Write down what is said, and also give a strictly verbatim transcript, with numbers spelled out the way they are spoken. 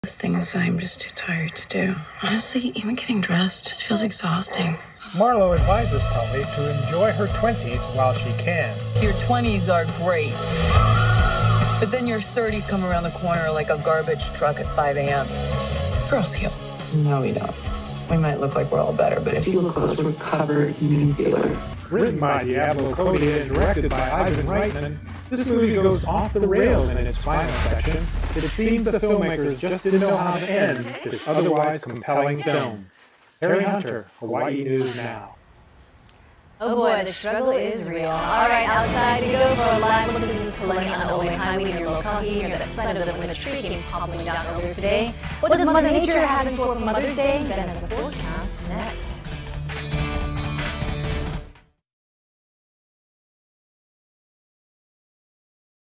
Things I'm just too tired to do. Honestly, even getting dressed just feels exhausting. Marlo advises Tully to enjoy her twenties while she can. Your twenties are great, but then your thirties come around the corner like a garbage truck at five a m Girls heal. No, we don't. We might look like we're all better, but if you look close, we're covered in concealer. Written by Diablo Cody and directed by Ivan Reitman, this movie goes off the rails in its final section. It seems the filmmakers just didn't know how to end this otherwise compelling film. Terry Hunter, Hawaii News Now. Oh boy, the struggle is real. All right, outside we go for a live look at this collecting on Old Highway near locale here that site of the when the tree came toppling down earlier today. What does Mother Nature have in store for Mother's Day? Then in the forecast next.